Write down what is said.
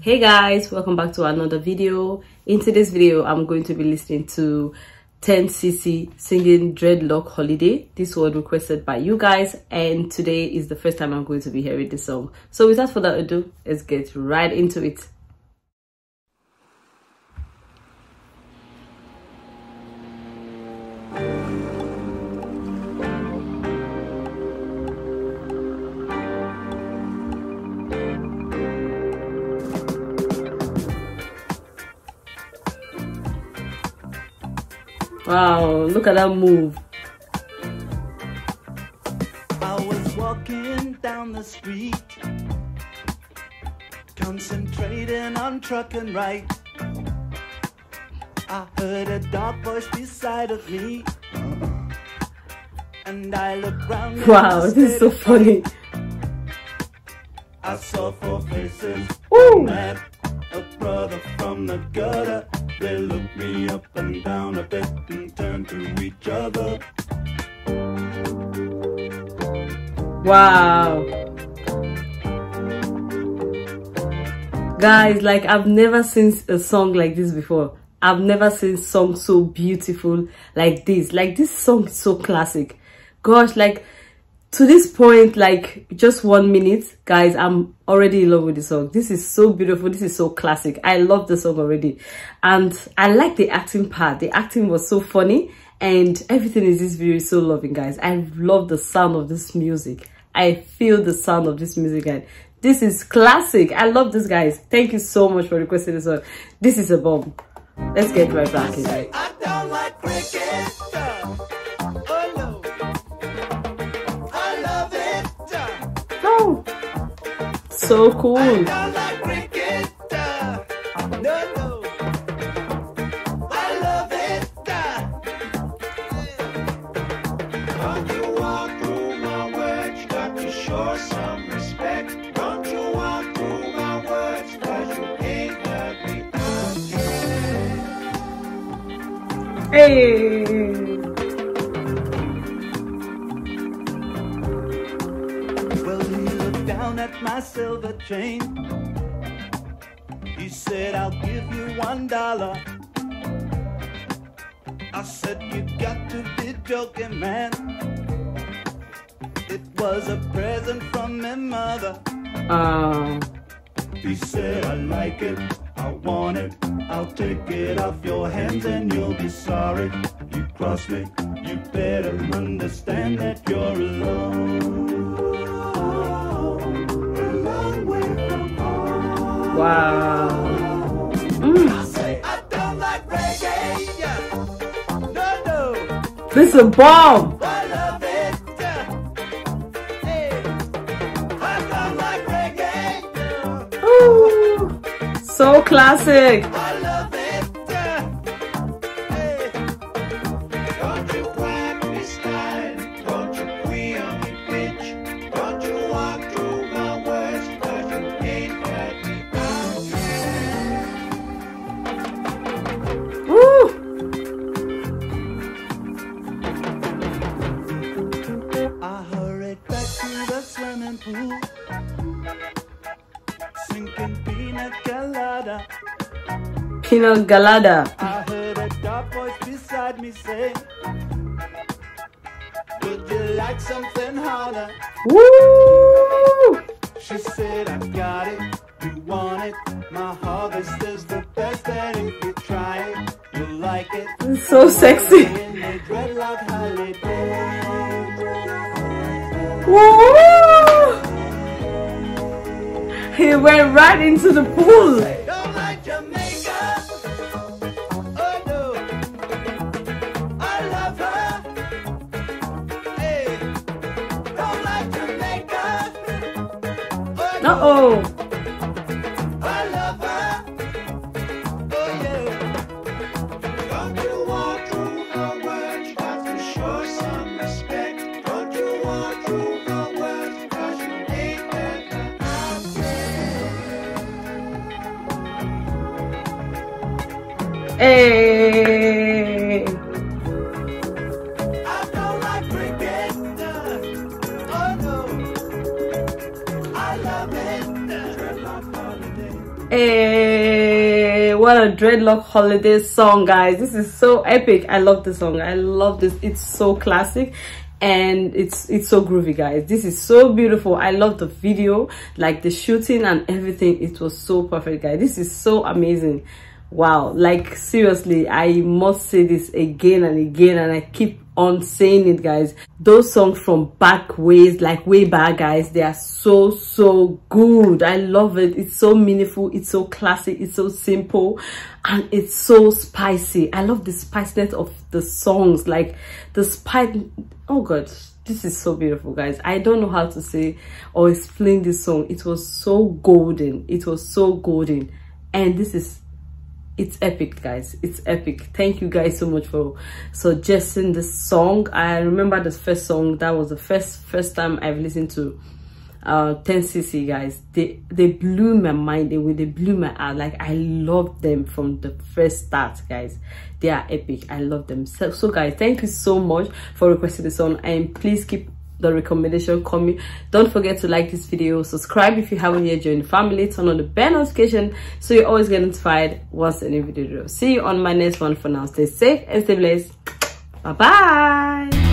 Hey guys, welcome back to another video. In today's video I'm going to be listening to 𝐶𝐫𝐞𝐚𝐝 singing Dreadlock Holiday. This was requested by you guys and today is the first time I'm going to be hearing this song. So without further ado, let's get right into it. Wow, look at that move. I was walking down the street, concentrating on trucking right. I heard a dark voice beside of me, and I looked round. Wow, this is so funny. I saw four faces. Ooh. A brother from the gutter. They looked me up and down a bit and turned to each other. Wow. Guys, like I've never seen a song like this before. I've never seen a song so beautiful like this. Like this song is so classic. Gosh, like to this point, like just 1 minute, guys, I'm already in love with the song. This is so beautiful. This is so classic. I love the song already. And I like the acting part. The acting was so funny and everything in this video is so loving, guys. I love the sound of this music. I feel the sound of this music, and this is classic. I love this, guys. Thank you so much for requesting this one. This is a bomb. Let's get right back in it. I don't like cricket. Oh, so cool. I don't like cricket. No. I love it. Don't you walk through my words, got to show some respect. Don't you walk through my words, cause you ain't heard me out. Hey. Well, he looked down at my silver chain. He said, I'll give you $1. I said, you got to be joking, man. It was a present from my mother. He said, I like it, I want it, I'll take it off your hands and you'll be sorry. You cross me, you better understand that you're alone. Wow. I say I don't like reggae. No. This is a bomb. I love it. Hey. I don't like reggae. Ooh, so classic. I love it. Hey. Don't you whack me style. Don't you queer me bitch. Don't you walk through my words, cause you ain't heard me out. Woo. I hurried back to the swimming pool, sinking pina colada. Pina Galada. I heard a dark voice beside me say, would you like something harder? Woo. She said, I got it, you want it. My harvest is the best, and if you try it, you'll like it. It's so sexy. In the dreadlock holiday. Woo. He went right into the pool. Don't like Jamaica. Oh no, I love her. Hey, don't like Jamaica. Oh no, Uh-oh. I love her. Oh yeah. Don't you walk through my words, got to show some respect. Don't you walk through my words, cause you ain't heard me out yet. Hey. I don't like cricket. Oh no, I love it. Dreadlock holiday. Hey, what a dreadlock holiday song, guys. This is so epic. I love this song. I love this. It's so classic and it's so groovy, guys. This is so beautiful. I love the video, like the shooting and everything. It was so perfect, guys. This is so amazing. Wow, like seriously, I must say this again and again, and I keep on saying it, guys. Those songs from back ways, like way back, guys, they are so good. I love it. It's so meaningful, it's so classic, it's so simple, and it's so spicy. I love the spiciness of the songs, like the spice. Oh god, this is so beautiful, guys. I don't know how to say or explain this song. It was so golden. It was so golden, and this is, it's epic, guys. It's epic. Thank you guys so much for suggesting this song. I remember the first song, that was the first time I've listened to 10cc, guys. They blew my mind away. They blew my heart. Like, I love them from the first start, guys. They are epic. I love them. So guys, thank you so much for requesting the song, and please keep the recommendation coming. Don't forget to like this video, subscribe if you haven't yet, join the family, turn on the bell notification so you always get notified once a new video drops. See you on my next one. For now, stay safe and stay blessed. Bye bye.